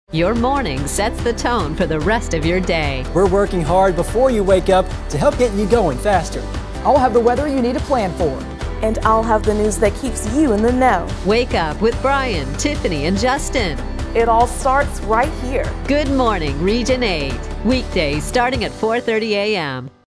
Your morning sets the tone for the rest of your day. We're working hard before you wake up to help get you going faster. I'll have the weather you need to plan for. And I'll have the news that keeps you in the know. Wake up with Brian, Tiffany, and Justin. It all starts right here. Good morning, Region 8. Weekdays starting at 4:30 a.m.